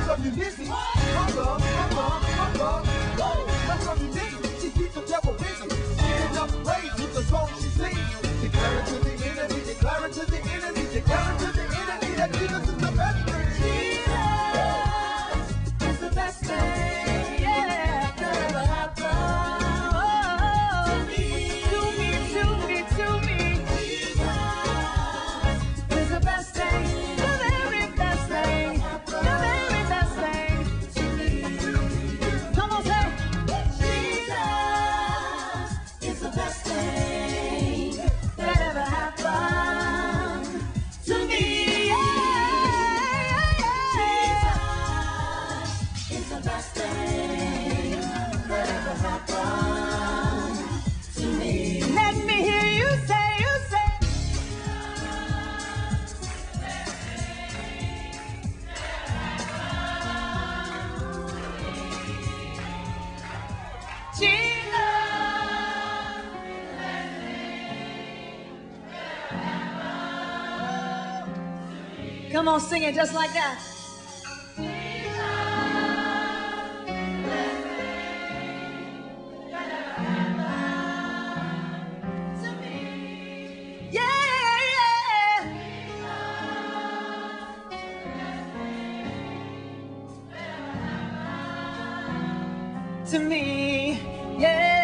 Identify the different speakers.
Speaker 1: That's what you busy. My love, my love, my love. Woo! That's what you busy. She keeps the devil busy. She ends up praise with the song she sings. Declare it to the enemy, declare it to the enemy, declare it to the enemy that Jesus is the best thing.
Speaker 2: Jesus is the best thing, yeah, that ever happened. Oh, to me. Jesus is the best thing, the very best thing, the very best thing to me. Come on, say, Jesus is the best thing that ever happened to me. Jesus is the best thing that ever happened to me. Let me hear you say, come on, sing it just like that. To me, yeah.